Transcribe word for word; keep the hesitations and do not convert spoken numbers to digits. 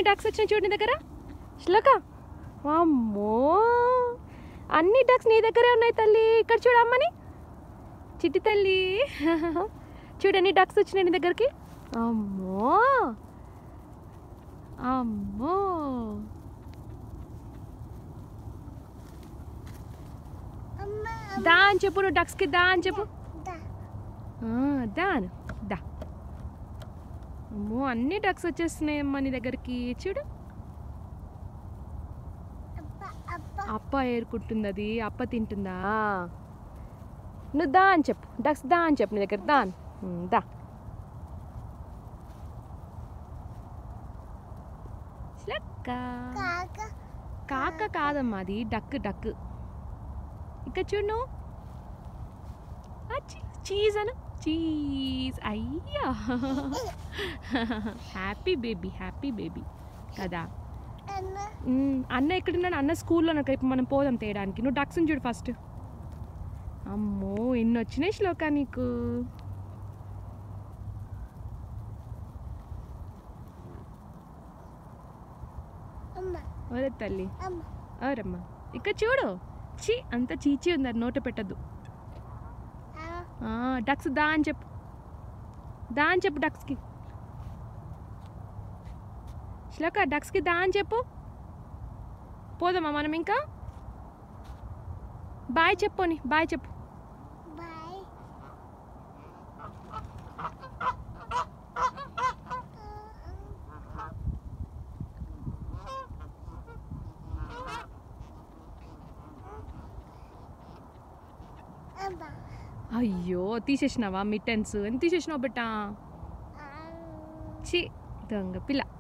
Ducks వచ్చినాయి చూడు నీ దగ్గర శ్లోక. అమ్మో అన్ని డక్స్ నీ దగ్గరే ఉన్నాయి తల్లి. ఇక్కడ చూడు అమ్మని చిట్టి తల్లి. చూడు ఎన్ని డక్స్ వచ్చినాయి నీ దగ్గరికి. అమ్మో అమ్మో దా అని చెప్పు నువ్వు డక్స్కి దా అని చెప్పు. దా అను దా. అమ్మో అన్ని డక్స్ వచ్చేస్తున్నాయి అమ్మ నీ దగ్గరికి. చూడు అప్ప ఏరుకుంటుంది అది. అప్ప తింటుందా. నువ్వు దా అని చెప్పు డక్స్ దా అని చెప్పు నీ దగ్గర దా అని. దా కాక కాదమ్మా అది డక్ డక్. ఇక్కడ చూడు నువ్వు చీజ్ అను చీజ్. అయ్యా హ్యాపీ బేబీ హ్యాపీ బేబీ కదా. అన్న ఎక్కడున్నాడు. అన్న స్కూల్లో నాకు ఇప్పుడు మనం పోదాం తేయడానికి. నువ్వు డక్స్ని చూడు ఫస్ట్. అమ్మో ఎన్ని వచ్చినాయి శ్లోక నీకు. ఒరే తల్లి అవరమ్మా ఇక్కడ చూడు. చీ అంత చీచీ ఉంది అది నోట పెట్టద్దు. డక్స్ దా అని చెప్పు దా అని చెప్పు డక్స్కి. శ్లోక డక్స్కి దా అని చెప్పు. పోదామా మనం ఇంకా. బాయ్ చెప్పు నీ బాయ్ చెప్పు. అయ్యో తీసేసినావా మిట్టెన్స్. ఎంత తీసేసినావు బెట్టా. చి దొంగ పిల్ల.